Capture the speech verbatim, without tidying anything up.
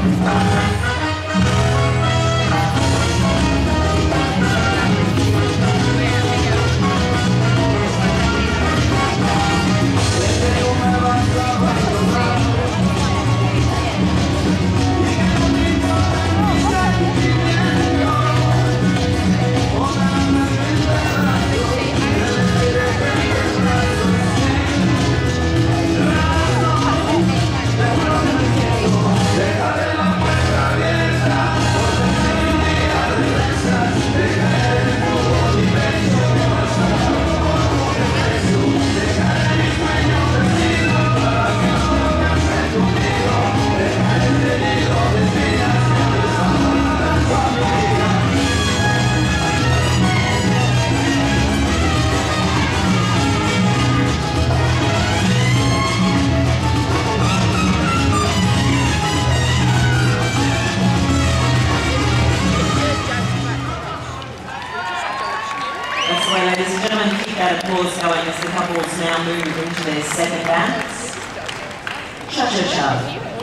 Ladies and gentlemen, keep that applause going as the couples now move into their second dance. Cha-cha-cha.